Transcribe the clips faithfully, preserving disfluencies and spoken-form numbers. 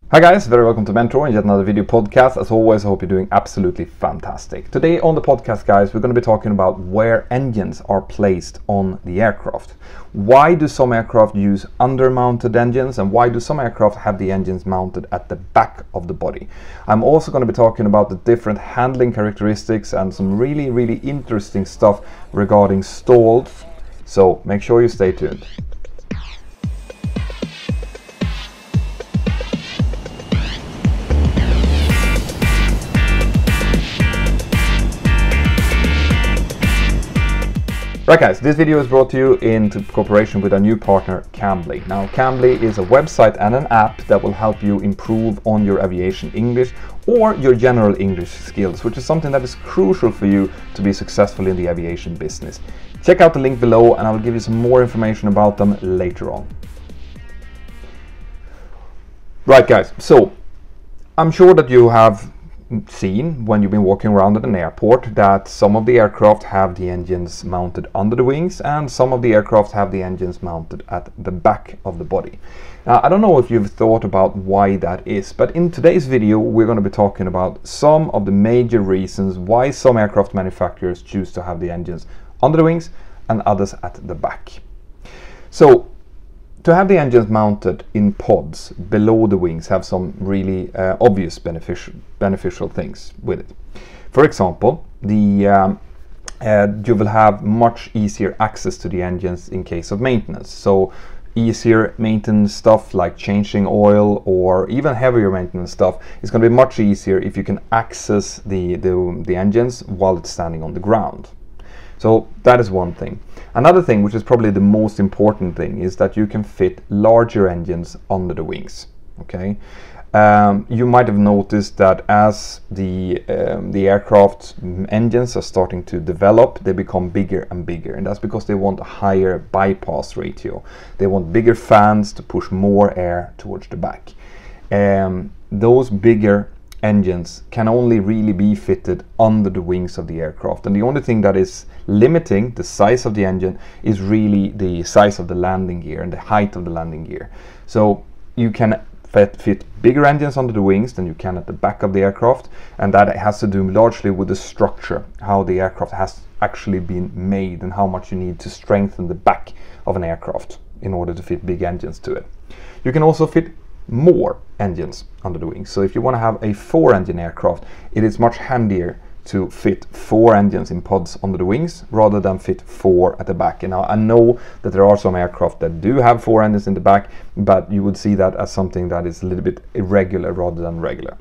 Hi guys, very welcome to Mentour and yet another video podcast. As always, I hope you're doing absolutely fantastic. Today on the podcast, guys, we're going to be talking about where engines are placed on the aircraft. Why do some aircraft use under-mounted engines and why do some aircraft have the engines mounted at the back of the body? I'm also going to be talking about the different handling characteristics and some really, really interesting stuff regarding stalls. So make sure you stay tuned. Right guys, this video is brought to you in cooperation with our new partner Cambly. Now Cambly is a website and an app that will help you improve on your aviation English or your general English skills, which is something that is crucial for you to be successful in the aviation business. Check out the link below and I will give you some more information about them later on. Right guys, so I'm sure that you have seen when you've been walking around at an airport that some of the aircraft have the engines mounted under the wings and some of the aircraft have the engines mounted at the back of the body. Now, I don't know if you've thought about why that is, but in today's video we're going to be talking about some of the major reasons why some aircraft manufacturers choose to have the engines under the wings and others at the back. So to have the engines mounted in pods below the wings have some really uh, obvious beneficial beneficial things with it. For example, the um, uh, you will have much easier access to the engines in case of maintenance. So easier maintenance stuff like changing oil or even heavier maintenance stuff is going to be much easier if you can access the, the, the engines while it's standing on the ground. So that is one thing. Another thing, which is probably the most important thing, is that you can fit larger engines under the wings. Okay, um, you might have noticed that as the um, the aircraft engines are starting to develop, they become bigger and bigger, and that's because they want a higher bypass ratio. They want bigger fans to push more air towards the back. Um, those bigger engines can only really be fitted under the wings of the aircraft, and the only thing that is limiting the size of the engine is really the size of the landing gear and the height of the landing gear. So you can fit, fit bigger engines under the wings than you can at the back of the aircraft, and that has to do largely with the structure, how the aircraft has actually been made and how much you need to strengthen the back of an aircraft in order to fit big engines to it. You can also fit more engines under the wings. So if you want to have a four engine aircraft, it is much handier to fit four engines in pods under the wings rather than fit four at the back. And now I know that there are some aircraft that do have four engines in the back, but you would see that as something that is a little bit irregular rather than regular.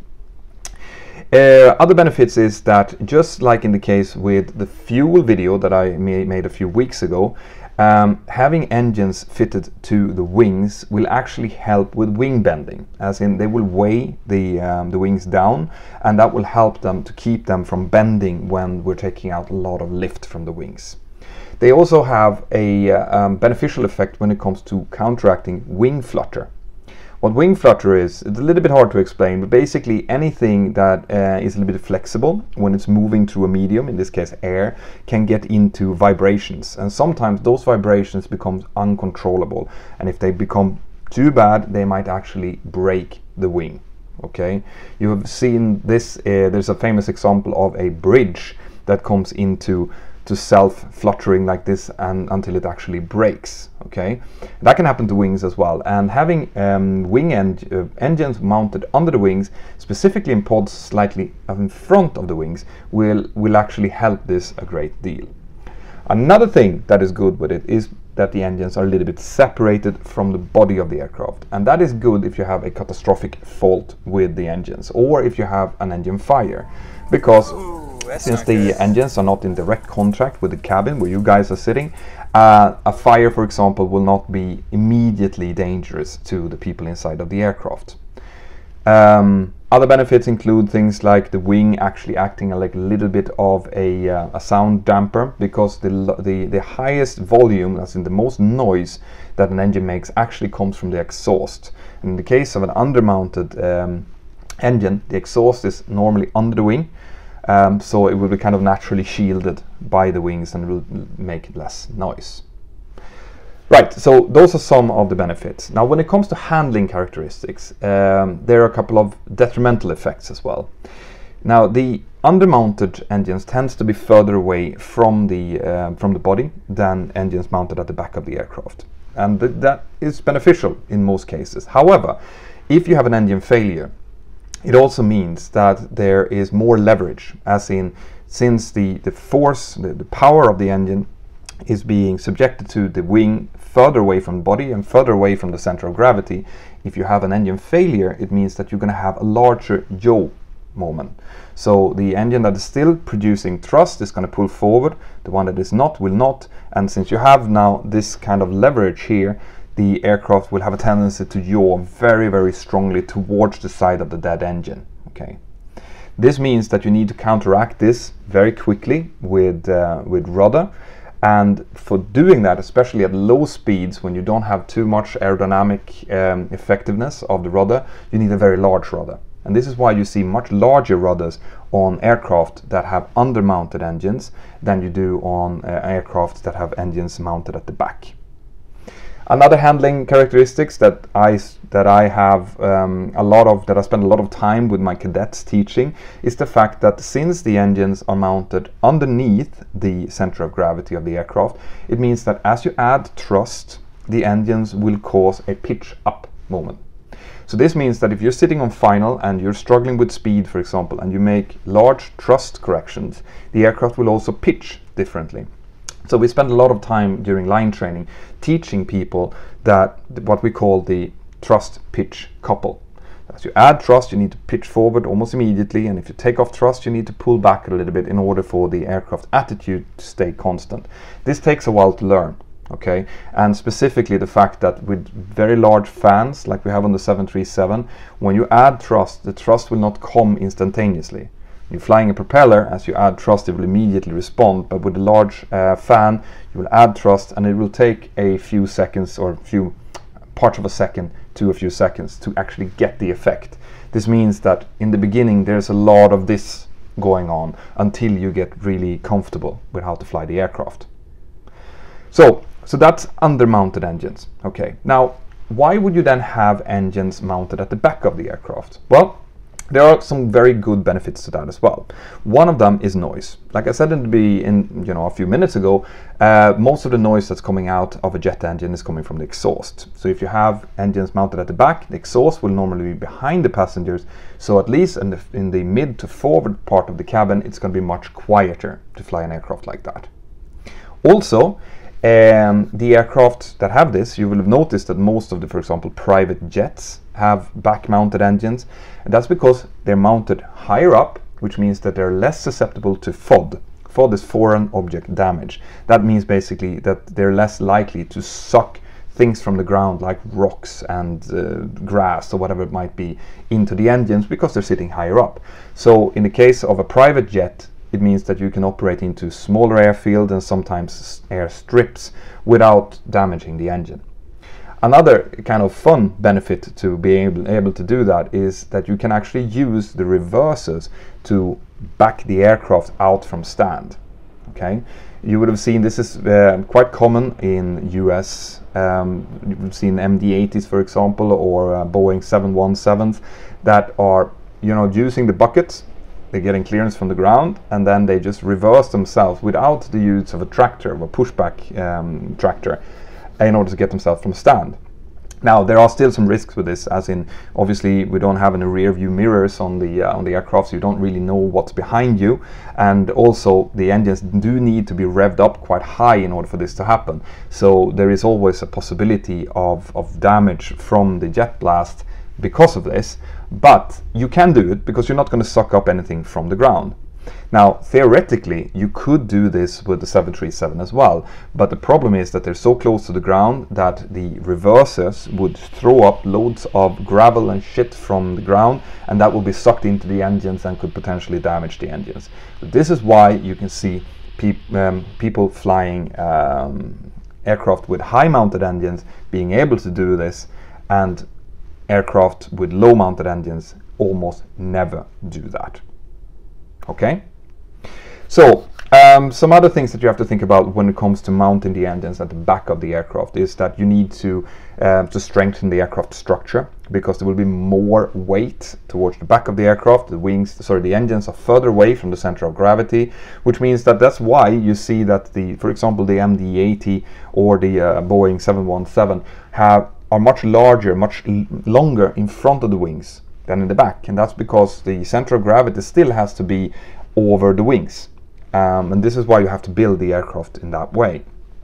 Uh, other benefits is that, just like in the case with the fuel video that I made a few weeks ago, Um, having engines fitted to the wings will actually help with wing bending, as in they will weigh the, um, the wings down, and that will help them to keep them from bending when we're taking out a lot of lift from the wings. They also have a uh, um, beneficial effect when it comes to counteracting wing flutter. What wing flutter is, it's a little bit hard to explain, but basically anything that uh, is a little bit flexible when it's moving through a medium, in this case air, can get into vibrations, and sometimes those vibrations become uncontrollable, and if they become too bad they might actually break the wing. Okay, you have seen this, uh, there's a famous example of a bridge that comes into to self-fluttering like this and until it actually breaks. Okay, that can happen to wings as well, and having um, wing en uh, engines mounted under the wings, specifically in pods slightly in front of the wings, will will actually help this a great deal. Another thing that is good with it is that the engines are a little bit separated from the body of the aircraft, and that is good if you have a catastrophic fault with the engines or if you have an engine fire, because since the engines are not in direct contact with the cabin where you guys are sitting, uh, a fire, for example, will not be immediately dangerous to the people inside of the aircraft. Um, other benefits include things like the wing actually acting like a little bit of a, uh, a sound damper, because the, the, the highest volume, as in the most noise that an engine makes, actually comes from the exhaust. In the case of an undermounted um, engine, the exhaust is normally under the wing, Um, so it will be kind of naturally shielded by the wings and will make less noise. Right, so those are some of the benefits. Now, when it comes to handling characteristics, um, there are a couple of detrimental effects as well. Now, the undermounted engines tends to be further away from the uh, from the body than engines mounted at the back of the aircraft, and th that is beneficial in most cases. However, if you have an engine failure, it also means that there is more leverage, as in, since the the force, the, the power of the engine is being subjected to the wing further away from the body and further away from the center of gravity. If you have an engine failure, it means that you're going to have a larger yaw moment. So the engine that is still producing thrust is going to pull forward, the one that is not will not, and since you have now this kind of leverage here, the aircraft will have a tendency to yaw very, very strongly towards the side of the dead engine. Okay. This means that you need to counteract this very quickly with, uh, with rudder. And for doing that, especially at low speeds, when you don't have too much aerodynamic um, effectiveness of the rudder, you need a very large rudder. And this is why you see much larger rudders on aircraft that have undermounted engines than you do on uh, aircraft that have engines mounted at the back. Another handling characteristics that I that I have um, a lot of that I spend a lot of time with my cadets teaching is the fact that since the engines are mounted underneath the center of gravity of the aircraft, it means that as you add thrust, the engines will cause a pitch up moment. So this means that if you're sitting on final and you're struggling with speed, for example, and you make large thrust corrections, the aircraft will also pitch differently. So we spend a lot of time during line training teaching people that what we call the thrust pitch couple. As you add thrust, you need to pitch forward almost immediately, and if you take off thrust, you need to pull back a little bit in order for the aircraft attitude to stay constant. This takes a while to learn, okay? And specifically the fact that with very large fans, like we have on the seven three seven, when you add thrust, the thrust will not come instantaneously. You're flying a propeller, as you add thrust, it will immediately respond, but with a large uh, fan, you will add thrust and it will take a few seconds or a few parts of a second to a few seconds to actually get the effect. This means that in the beginning there's a lot of this going on until you get really comfortable with how to fly the aircraft. So, so that's undermounted engines. Okay, now why would you then have engines mounted at the back of the aircraft? Well, there are some very good benefits to that as well. One of them is noise. Like I said in the in you know a few minutes ago, uh, most of the noise that's coming out of a jet engine is coming from the exhaust. So if you have engines mounted at the back, the exhaust will normally be behind the passengers. So at least in the in the mid to forward part of the cabin, it's going to be much quieter to fly an aircraft like that. Also, Um, the aircraft that have this, you will have noticed that most of the, for example, private jets have back-mounted engines, and that's because they're mounted higher up, which means that they're less susceptible to F O D. F O D is foreign object damage. That means basically that they're less likely to suck things from the ground like rocks and uh, grass or whatever it might be into the engines because they're sitting higher up. So in the case of a private jet, it means that you can operate into smaller airfield and sometimes air strips without damaging the engine. Another kind of fun benefit to being able, able to do that is that you can actually use the reversers to back the aircraft out from stand. Okay, you would have seen this is uh, quite common in U S. Um, you've seen M D eighties, for example, or uh, Boeing seven one sevens that are, you know, using the buckets. They're getting clearance from the ground and then they just reverse themselves without the use of a tractor, of a pushback um, tractor, in order to get themselves from stand. Now there are still some risks with this, as in obviously we don't have any rear view mirrors on the uh, on the aircraft, so you don't really know what's behind you, and also the engines do need to be revved up quite high in order for this to happen. So there is always a possibility of, of damage from the jet blast because of this, but you can do it because you're not going to suck up anything from the ground. Now theoretically you could do this with the seven three seven as well, but the problem is that they're so close to the ground that the reversers would throw up loads of gravel and shit from the ground, and that will be sucked into the engines and could potentially damage the engines. But this is why you can see peop um, people flying um, aircraft with high mounted engines being able to do this, and aircraft with low mounted engines almost never do that. Okay, So um, some other things that you have to think about when it comes to mounting the engines at the back of the aircraft is that you need to uh, to strengthen the aircraft structure, because there will be more weight towards the back of the aircraft. The wings, sorry, the engines are further away from the center of gravity, which means that that's why you see that the, for example, the M D eighty or the uh, Boeing seven one seven have are much larger, much longer in front of the wings than in the back, and that's because the center of gravity still has to be over the wings, um, and this is why you have to build the aircraft in that way.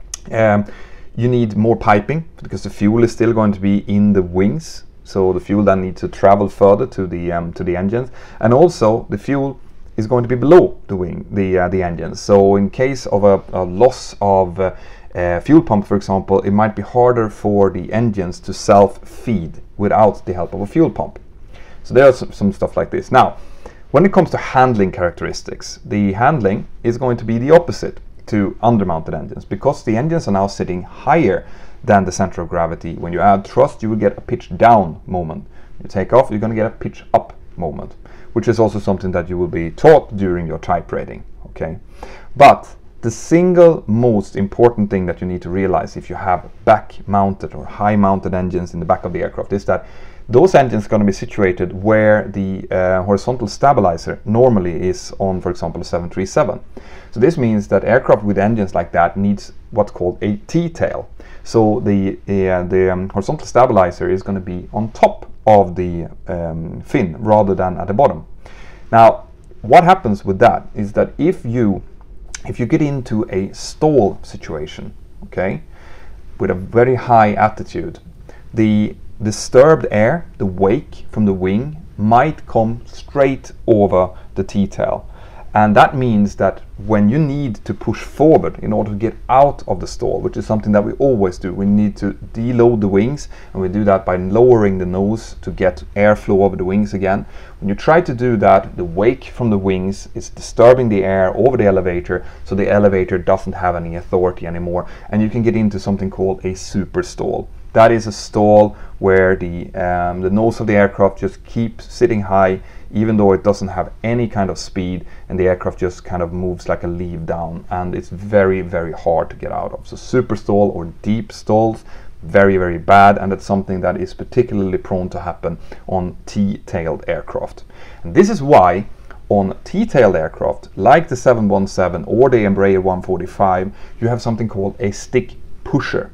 Um, you need more piping because the fuel is still going to be in the wings, so the fuel then needs to travel further to the um, to the engines, and also the fuel is going to be below the wing, the uh, the engines. So in case of a, a loss of uh, uh, fuel pump, for example, it might be harder for the engines to self-feed without the help of a fuel pump. So there's some, some stuff like this. Now, when it comes to handling characteristics, the handling is going to be the opposite to undermounted engines, because the engines are now sitting higher than the center of gravity. When you add thrust, you will get a pitch down moment. You take off, you're going to get a pitch up moment, which is also something that you will be taught during your type rating. Okay, but the single most important thing that you need to realize if you have back mounted or high mounted engines in the back of the aircraft is that those engines are going to be situated where the uh, horizontal stabilizer normally is on, for example, a seven three seven. So this means that aircraft with engines like that needs what's called a T-tail. So the uh, the um, horizontal stabilizer is going to be on top of the um, fin rather than at the bottom. Now, what happens with that is that if you if you get into a stall situation, okay, with a very high altitude, the disturbed air, the wake from the wing, might come straight over the T-tail. And that means that when you need to push forward in order to get out of the stall, which is something that we always do, we need to deload the wings, and we do that by lowering the nose to get airflow over the wings again. When you try to do that, the wake from the wings is disturbing the air over the elevator, so the elevator doesn't have any authority anymore, and you can get into something called a super stall. That is a stall where the, um, the nose of the aircraft just keeps sitting high, even though it doesn't have any kind of speed, and the aircraft just kind of moves like a leaf down, and it's very, very hard to get out of. So super stall or deep stalls, very, very bad, and it's something that is particularly prone to happen on T-tailed aircraft. And this is why on T-tailed aircraft, like the seven one seven or the Embraer one forty-five, you have something called a stick pusher.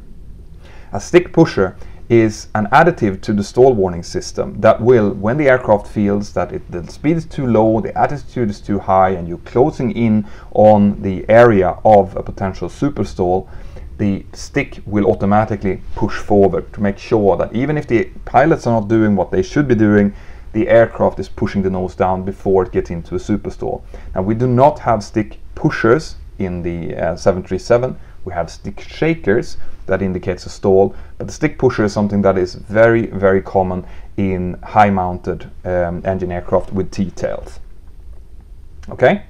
A stick pusher is an additive to the stall warning system that will, when the aircraft feels that it, the speed is too low, the altitude is too high, and you're closing in on the area of a potential super stall, the stick will automatically push forward to make sure that even if the pilots are not doing what they should be doing, the aircraft is pushing the nose down before it gets into a super stall. Now, we do not have stick pushers in the uh, seven three seven. We have stick shakers that indicates a stall, but the stick pusher is something that is very, very common in high mounted um, engine aircraft with T-tails. Okay?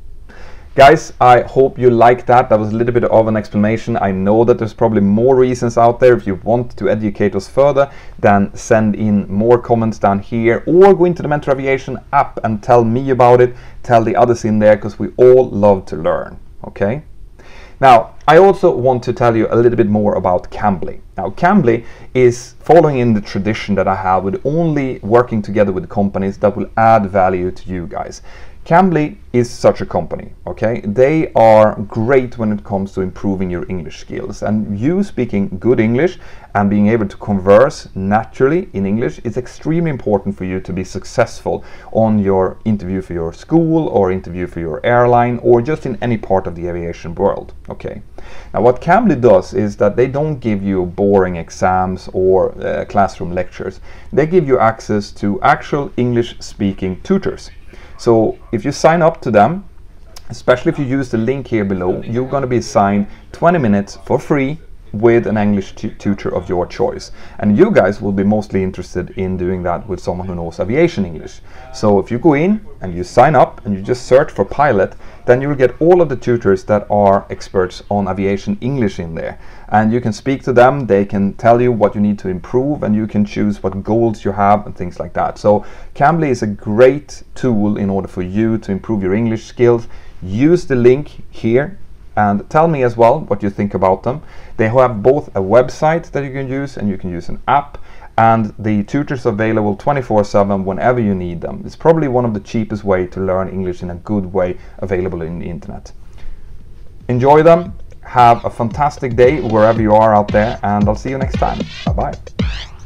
Guys, I hope you liked that. That was a little bit of an explanation. I know that there's probably more reasons out there. If you want to educate us further, then send in more comments down here, or go into the Mentour Aviation app and tell me about it. Tell the others in there, because we all love to learn. Okay? Now, I also want to tell you a little bit more about Cambly. Now, Cambly is following in the tradition that I have with only working together with companies that will add value to you guys. Cambly is such a company, okay? They are great when it comes to improving your English skills, and you speaking good English and being able to converse naturally in English is extremely important for you to be successful on your interview for your school or interview for your airline or just in any part of the aviation world, okay? Now, what Cambly does is that they don't give you boring exams or uh, classroom lectures. They give you access to actual English speaking tutors. So if you sign up to them, especially if you use the link here below, you're going to be assigned twenty minutes for free with an English tutor of your choice. And you guys will be mostly interested in doing that with someone who knows aviation English. So if you go in and you sign up and you just search for pilot, then you will get all of the tutors that are experts on aviation English in there. And you can speak to them, they can tell you what you need to improve, and you can choose what goals you have and things like that. So Cambly is a great tool in order for you to improve your English skills. use the link here and tell me as well what you think about them. They have both a website that you can use and you can use an app, and the tutors are available twenty-four seven whenever you need them. It's probably one of the cheapest way to learn English in a good way available in the internet. Enjoy them, have a fantastic day wherever you are out there, and I'll see you next time. Bye bye.